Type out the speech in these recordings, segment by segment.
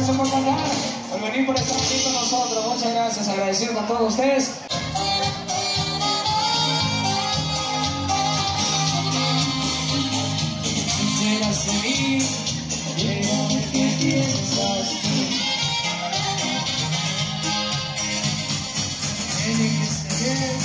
gracias por cantar, por venir, por estar aquí con nosotros. Muchas gracias, agradecido con todos ustedes. Quisieras de mí, dígame qué piensas tú. Me dijiste bien,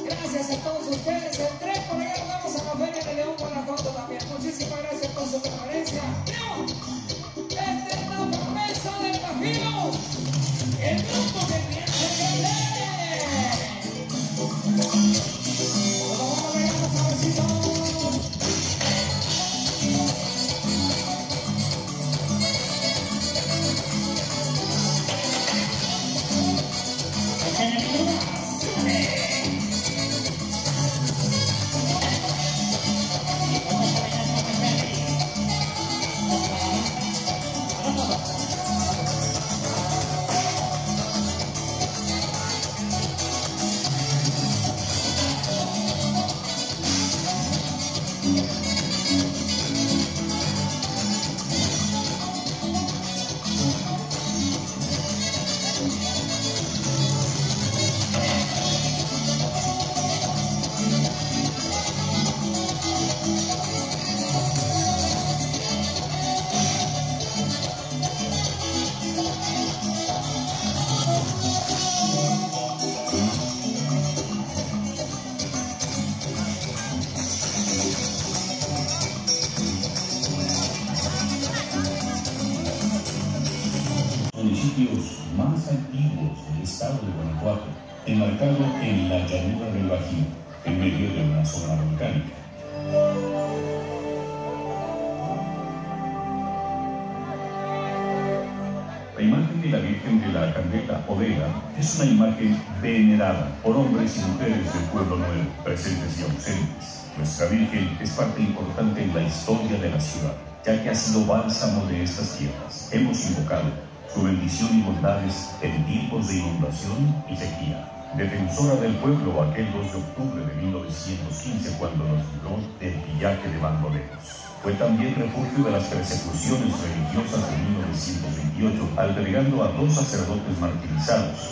Gracias a todos ustedes. El tren por allá, vamos a la Feria de León, Guanajuato también. Muchísimas gracias por su preferencia. Esta es la promesa del Bajío. El grupo que piensa que vamos a ver, vamos a ver si municipios más antiguos del estado de Guanajuato, enmarcado en la llanura del Bajío, en medio de una zona volcánica. La imagen de la Virgen de la Candela o Vela es una imagen venerada por hombres y mujeres del Pueblo Nuevo, presentes y ausentes. Nuestra Virgen es parte importante en la historia de la ciudad, ya que ha sido bálsamo de estas tierras. Hemos invocado su bendición y bondades en tiempos de inundación y sequía. Defensora del pueblo aquel 2 de octubre de 1915 cuando nos libró del pillaje de bandoleros. Fue también refugio de las persecuciones religiosas de 1928, albergando a 2 sacerdotes martirizados.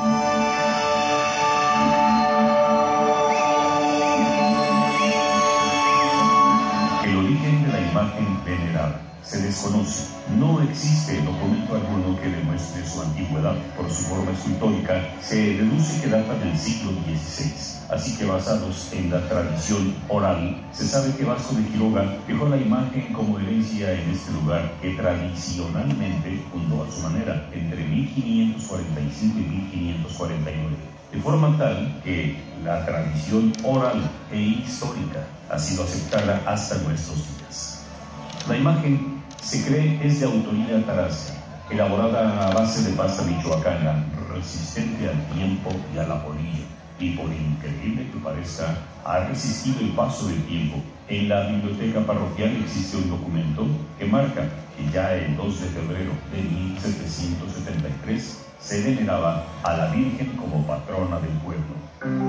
El origen de la imagen venerada se desconoce. No existe documento alguno que demuestre su antigüedad. Por su forma escultórica, se deduce que data del siglo XVI. Así que, basados en la tradición oral, se sabe que Vasco de Quiroga dejó la imagen como herencia en este lugar que tradicionalmente fundó a su manera entre 1545 y 1549. De forma tal que la tradición oral e histórica ha sido aceptada hasta nuestros días. La imagen se cree es de autoría tarasca, elaborada a base de pasta michoacana, resistente al tiempo y a la polilla, y por increíble que parezca, ha resistido el paso del tiempo. En la biblioteca parroquial existe un documento que marca que ya el 2 de febrero de 1773 se veneraba a la Virgen como patrona del pueblo.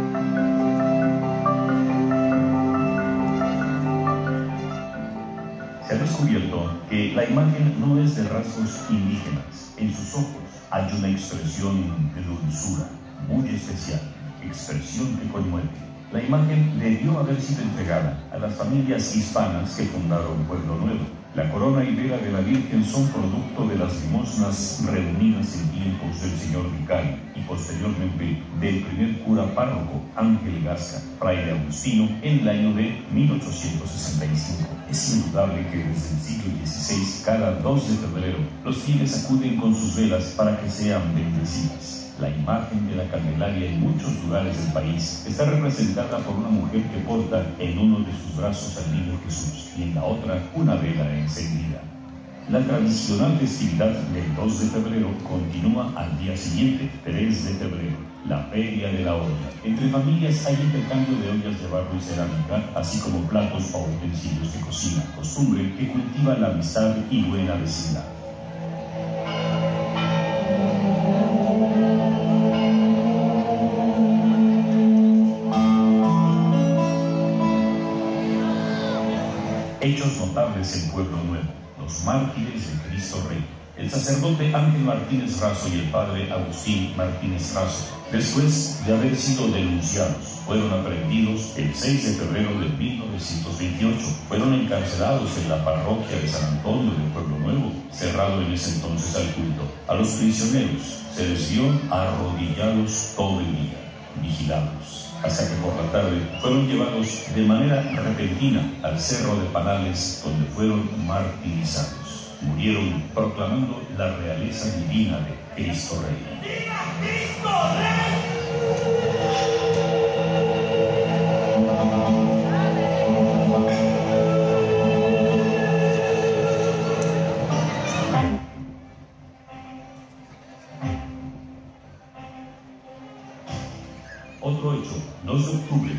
Se ha descubierto que la imagen no es de rasgos indígenas. En sus ojos hay una expresión de dulzura muy especial, expresión que conmueve. La imagen debió haber sido entregada a las familias hispanas que fundaron Pueblo Nuevo. La corona y vela de la Virgen son producto de las limosnas reunidas en tiempos del señor vicario y posteriormente del primer cura párroco Ángel Gasca, fraile agustino, en el año de 1865. Es indudable que desde el siglo XVI, cada 2 de febrero, los fieles acuden con sus velas para que sean bendecidas. La imagen de la Candelaria en muchos lugares del país está representada por una mujer que porta en uno de sus brazos al niño Jesús y en la otra una vela encendida. La tradicional festividad del 2 de febrero continúa al día siguiente, 3 de febrero, la Feria de la Olla. Entre familias hay intercambio de ollas de barro y cerámica, así como platos o utensilios de cocina, costumbre que cultiva la amistad y buena vecindad. Hechos notables en Pueblo Nuevo: los mártires de Cristo Rey. El sacerdote Ángel Martínez Razo y el padre Agustín Martínez Razo, después de haber sido denunciados, fueron aprehendidos el 6 de febrero de 1928. Fueron encarcelados en la parroquia de San Antonio de Pueblo Nuevo, cerrado en ese entonces al culto. A los prisioneros se les vio arrodillados todo el día, vigilados. hasta que por la tarde fueron llevados de manera repentina al Cerro de Panales, donde fueron martirizados. Murieron proclamando la realeza divina de Cristo Rey. ¡Viva Cristo Rey! Otro hecho, 2 de octubre de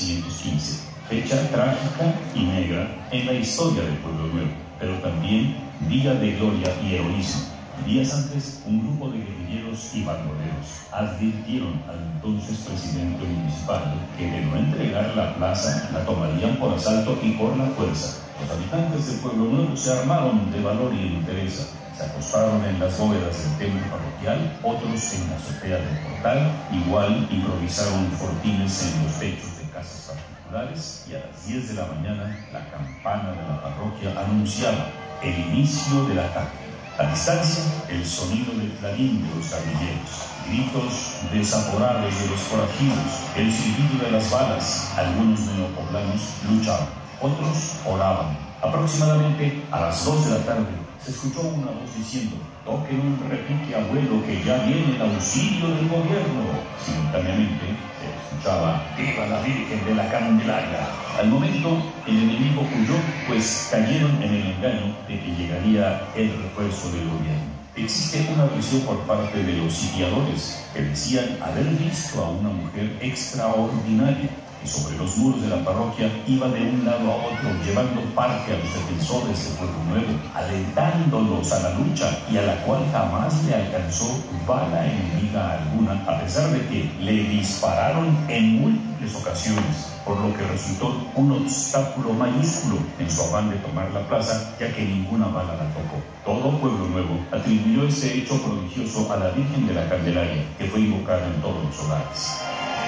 1915, fecha trágica y negra en la historia del Pueblo Nuevo, pero también día de gloria y heroísmo. Días antes, un grupo de guerrilleros y bandoleros advirtieron al entonces presidente municipal que de no entregar la plaza, la tomarían por asalto y por la fuerza. Los habitantes del Pueblo Nuevo se armaron de valor y entereza. Se acostaron en las bóvedas del templo parroquial, otros en la azotea del portal, igual improvisaron fortines en los techos de casas particulares, y a las 10 de la mañana la campana de la parroquia anunciaba el inicio del ataque. A distancia, el sonido del clarín de los guerrilleros, gritos desaforados de los forajidos, el silbido de las balas. Algunos neopoblanos luchaban, otros oraban. Aproximadamente a las 2 de la tarde, se escuchó una voz diciendo: toquen un repique, abuelo, que ya viene el auxilio del gobierno. Simultáneamente se escuchaba: ¡viva la Virgen de la Candelaria! Al momento, el enemigo huyó, pues cayeron en el engaño de que llegaría el refuerzo del gobierno. Existe una versión por parte de los sitiadores que decían haber visto a una mujer extraordinaria y sobre los muros de la parroquia iba de un lado a otro, llevando parte a los defensores del Pueblo Nuevo, alentándolos a la lucha, y a la cual jamás le alcanzó bala enemiga alguna, a pesar de que le dispararon en múltiples ocasiones, por lo que resultó un obstáculo mayúsculo en su afán de tomar la plaza, ya que ninguna bala la tocó. Todo Pueblo Nuevo atribuyó ese hecho prodigioso a la Virgen de la Candelaria, que fue invocada en todos los hogares.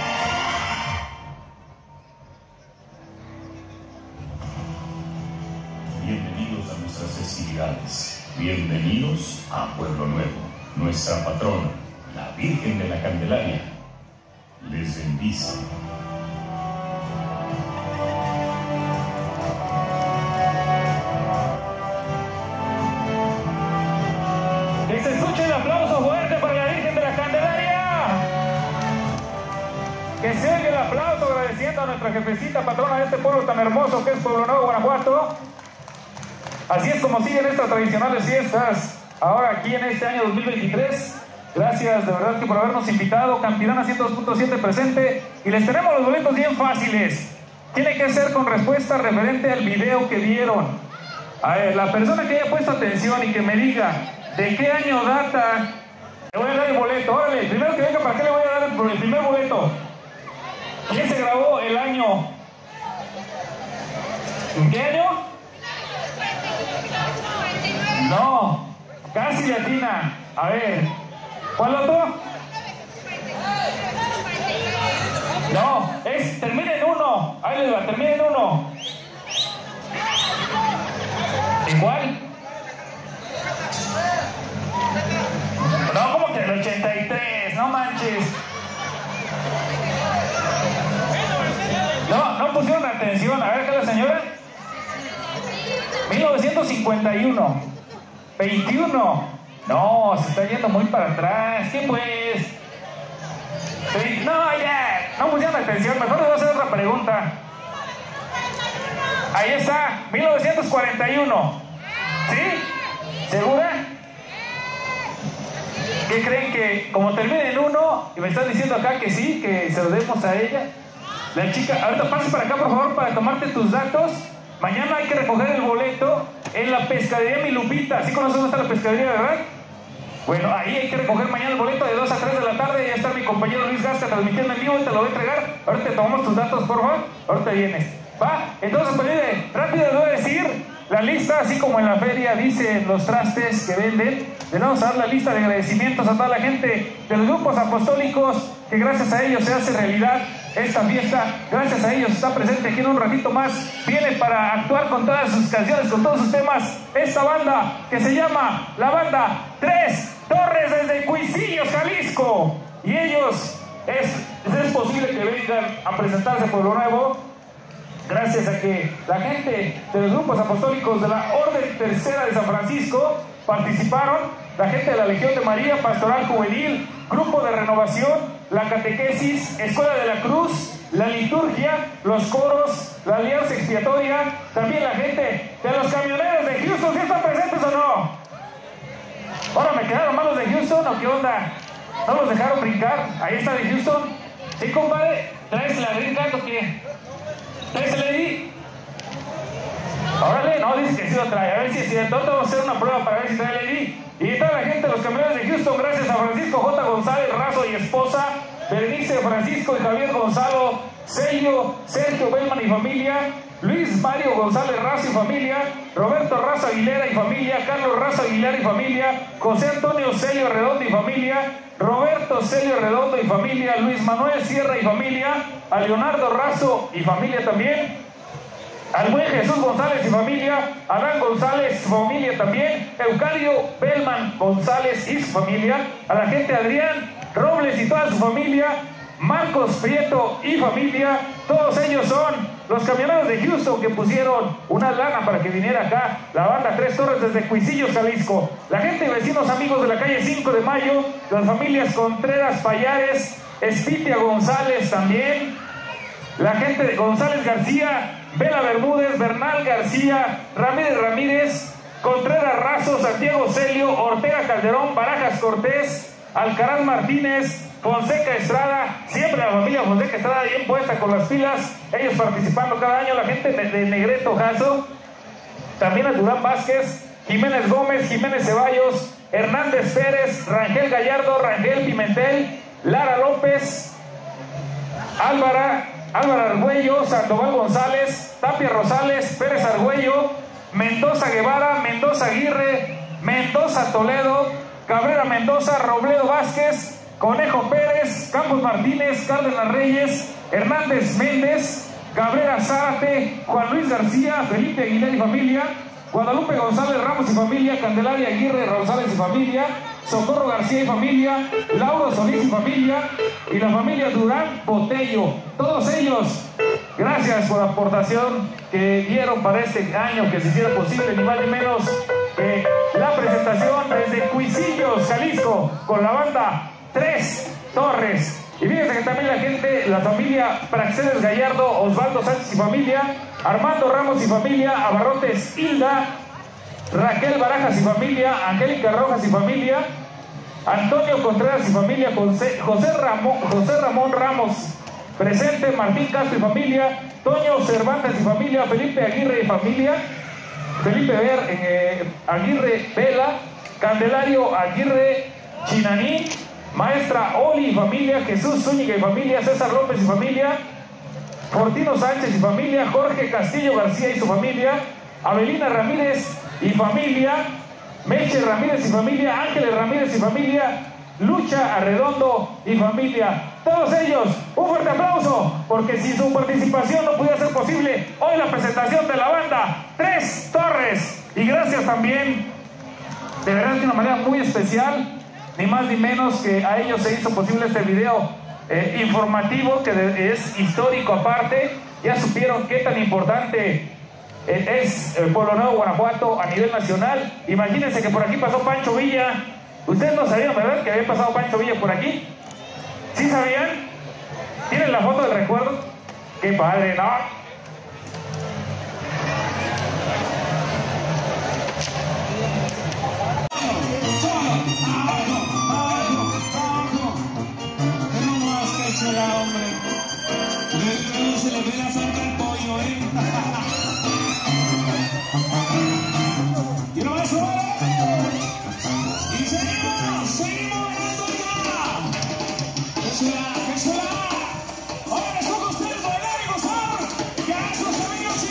Bienvenidos a nuestras festividades, bienvenidos a Pueblo Nuevo. Nuestra patrona, la Virgen de la Candelaria, les bendice. Que se escuche el aplauso fuerte para la Virgen de la Candelaria. Que se oiga el aplauso agradeciendo a nuestra jefecita patrona de este pueblo tan hermoso que es Pueblo Nuevo, Guanajuato. Así es como siguen estas tradicionales fiestas ahora aquí en este año 2023. Gracias de verdad que por habernos invitado. Campirana 102.7 presente, y les tenemos los boletos bien fáciles. Tiene que ser con respuesta referente al video que vieron. A ver, la persona que haya puesto atención y que me diga de qué año data, le voy a dar el boleto. Órale, primero que venga, ¿para qué le voy a dar el primer boleto? ¿Quién se grabó el año? ¿En qué año? No, casi latina. A ver, ¿cuál otro? No, termina en 1. Ahí les va, termina en 1. ¿Igual? No, como que el 83, no manches. No pusieron atención. A ver, ¿qué es la señora? 1951. 21. No, se está yendo muy para atrás. ¿Qué pues? No, ya. No pusieron atención. Mejor les voy a hacer otra pregunta. Ahí está. 1941. ¿Sí? ¿Segura? ¿Qué creen? Que como termina en 1 y me están diciendo acá que sí, que se lo demos a ella. La chica, ahorita pase para acá por favor para tomarte tus datos. Mañana hay que recoger el boleto en la pescadería Mi Lupita. ¿Sí conoces dónde está la pescadería, verdad? Bueno, ahí hay que recoger mañana el boleto de 2 a 3 de la tarde. Ya está mi compañero Luis Gasca transmitiendo en vivo y te lo voy a entregar. Ahorita te tomamos tus datos, por favor. Ahorita vienes. ¿Va? Entonces, pues rápido les voy a decir la lista, así como en la feria dicen los trastes que venden. Les vamos a dar la lista de agradecimientos a toda la gente de los grupos apostólicos, que gracias a ellos se hace realidad esta fiesta. Gracias a ellos está presente aquí en un ratito más. Viene para actuar con todas sus canciones, con todos sus temas, esta banda que se llama la banda Tres Torres desde Cuisillos, Jalisco. Y ellos es es posible que vengan a presentarse a Pueblo Nuevo gracias a que la gente de los grupos apostólicos de la Orden Tercera de San Francisco participaron, la gente de la Legión de María, Pastoral Juvenil, Grupo de Renovación, la Catequesis, Escuela de la Cruz, la liturgia, los coros, la alianza expiatoria, también la gente de los camioneros de Houston. ¿Sí están presentes o no? Ahora me quedaron malos de Houston, ¿o qué onda? ¿No los dejaron brincar? Ahí está de Houston. Sí, compadre, ¿traes la green card o qué? ¿Traes el ID? Órale, no, dice que sí lo trae. A ver si es cierto. Ahorita vamos a hacer una prueba para ver si trae el ID. Y toda la gente de los camioneros de Houston, gracias a Francisco J. González Razo y esposa, Berenice Francisco y Javier Gonzalo, Sergio Bellman y familia, Luis Mario González Razo y familia, Roberto Razo Aguilera y familia, Carlos Razo Aguilar y familia, José Antonio Celio Redondo y familia, Roberto Celio Redondo y familia, Luis Manuel Sierra y familia, a Leonardo Razo y familia también, al buen Jesús González y familia, Adán González y familia también, Eucario Bellman González y su familia, a la gente Adrián Robles y toda su familia, Marcos Prieto y familia, todos ellos son los camioneros de Houston que pusieron una lana para que viniera acá la banda Tres Torres desde Cuisillos, Jalisco. La gente y vecinos amigos de la calle 5 de Mayo, las familias Contreras Payares, Espitia González también, la gente de González García, Vela Bermúdez, Bernal García, Ramírez, Contreras Razo, Santiago Celio, Ortega Calderón, Barajas Cortés, Alcaraz Martínez, Fonseca Estrada, siempre la familia Fonseca Estrada bien puesta con las pilas, ellos participando cada año, la gente de Negreto Jasso, también a Durán Vázquez, Jiménez Gómez, Jiménez Ceballos, Hernández Pérez, Rangel Gallardo, Rangel Pimentel, Lara López, Álvaro Argüello, Sandoval González, Tapia Rosales, Pérez Argüello, Mendoza Guevara, Mendoza Aguirre, Mendoza Toledo, Cabrera Mendoza, Robledo Vázquez, Conejo Pérez, Campos Martínez, Cárdenas Reyes, Hernández Méndez, Cabrera Zárate, Juan Luis García, Felipe Aguilar y familia, Guadalupe González Ramos y familia, Candelaria Aguirre González y familia, Socorro García y familia, Lauro Solís y familia, y la familia Durán Botello. Todos ellos, gracias por la aportación que dieron para este año que se hiciera posible, ni más ni menos que la presentación desde Cuisillos, Jalisco, con la banda Tres Torres. Y fíjense que también la gente, la familia Praxedes Gallardo, Osvaldo Sánchez y familia, Armando Ramos y familia, Abarrotes Hilda, Raquel Barajas y familia, Angélica Rojas y familia, Antonio Contreras y familia, José Ramón Ramos presente, Martín Castro y familia, Toño Cervantes y familia, Felipe Aguirre y familia, Felipe Aguirre Vela, Candelario Aguirre Chinaní, Maestra Oli y familia, Jesús Zúñiga y familia, César López y familia, Fortino Sánchez y familia, Jorge Castillo García y su familia, Abelina Ramírez y familia, Meche Ramírez y familia, Ángeles Ramírez y familia, Lucha Arredondo y familia. Todos ellos, un fuerte aplauso, porque sin su participación no pudiera ser posible hoy la presentación de la banda Tres Torres. Y gracias también, de verdad de una manera muy especial, ni más ni menos que a ellos se hizo posible este video informativo que es histórico aparte. Ya supieron qué tan importante es Pueblo Nuevo, Guanajuato a nivel nacional. Imagínense que por aquí pasó Pancho Villa. Ustedes no sabían, ¿verdad?, que había pasado Pancho Villa por aquí. ¿Sí sabían? ¿Tienen la foto del recuerdo? ¡Qué padre!, ¿no? Se le ve la sangre al pollo, ¿Y no eso? Y seguimos bailando acá. ¡Qué chula! Ahora les toca a ustedes bailar y gozar. ¡Que a esos amigos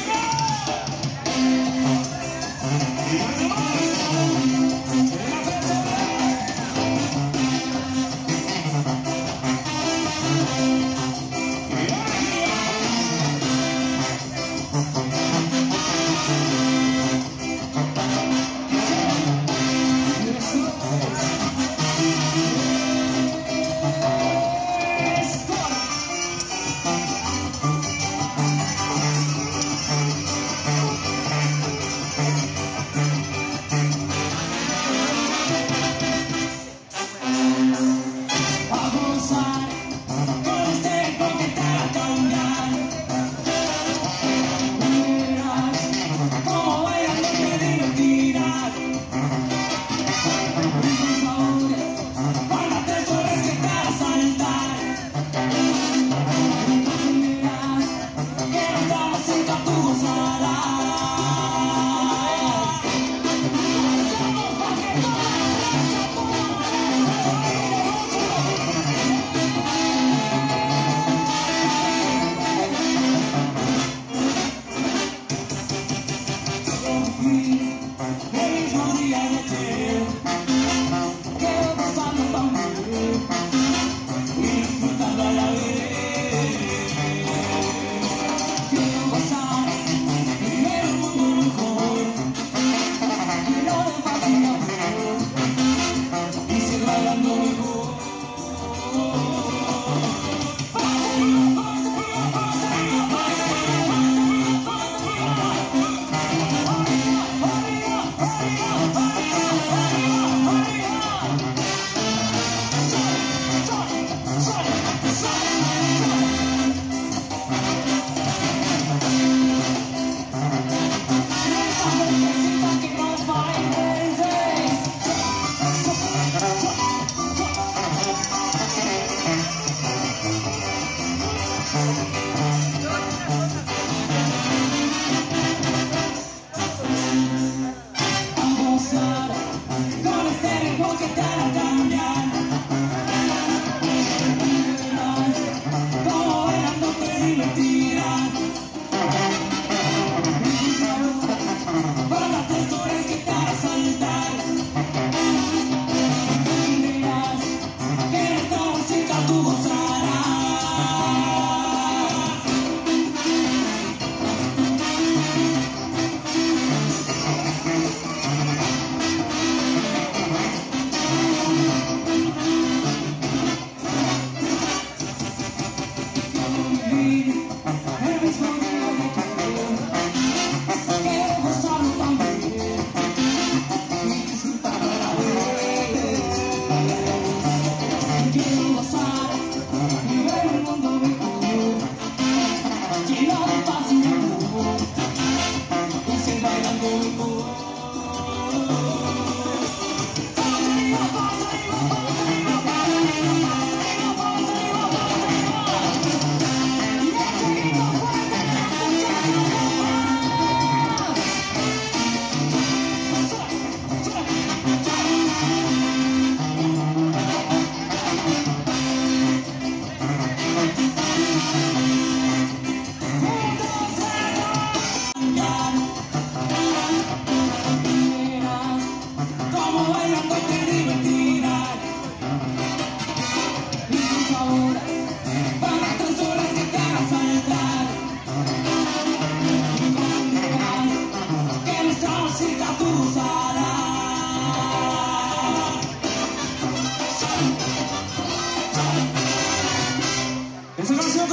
Gracias.